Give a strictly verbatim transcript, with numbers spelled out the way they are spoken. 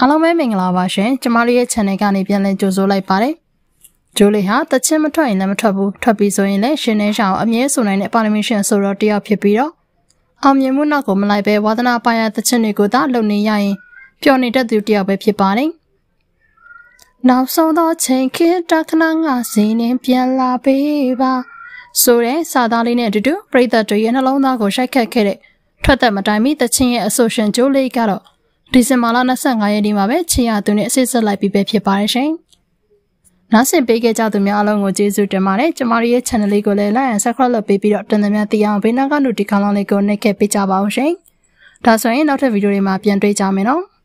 အားလုံးပဲမင်္ဂလာပါရှင်ကျမတို့ရဲ့ channel ကနေပြန်လည်ကြိုဆိုလိုက်ပါတယ်ဂျိုးလေးဟာတချင်မထွက်ရင်လည်းမထွက်ဘူးထွက်ပြီးဆိုရင်လည်းရှင်နေရှောင်းအမြဲဆိုနိုင်တဲ့ပါလီမန်ရှင်ဆိုတော့တယောက်ဖြစ်ပြီးတော့အောင်မြင်မှုနောက်ကိုမလိုက်ပဲဝါသနာပါရတချင်တွေကိုသာလုပ်နေရရင်ပျော်နေတတ်သူတယောက်ပဲဖြစ်ပါတယ်နောက်ဆုံးတော့ချိန်ခေတ်တခဏငါစီနေပြန်လာပေးပါဆိုတဲ့စာသားလေးနဲ့အတူတူပရိသတ်တွေရဲ့နှလုံးသားကိုရှိုက်ခတ်ခဲ့တဲ့ထွက်သက်မတိုင်မီတချင်ရဲ့အဆိုရှင်ဂျိုးလေးကတော့ဒီဇင်ဘာလ၂၅ရက်နေ့မှာပဲချီရသူနဲ့အစစ်ဆက်လိုက်ပြီးပဲဖြစ်ပါတယ်ရှင်။နောက်ဆက်ပေးခဲ့ကြသူများအလုံးကိုကျေးဇူးတင်ပါတယ်။ကျမတို့ရဲ့ channel လေးကိုလည်း like and subscribe လုပ်ပေးပြီးတော့တင်သမျှသိအောင်ဘေးနားက notification လေးကိုနှိပ်ခဲ့ပေးကြပါဦးရှင်။ဒါဆိုရင်နောက်ထပ်ဗီဒီယိုတွေမှာပြန်တွေ့ကြမယ်နော်။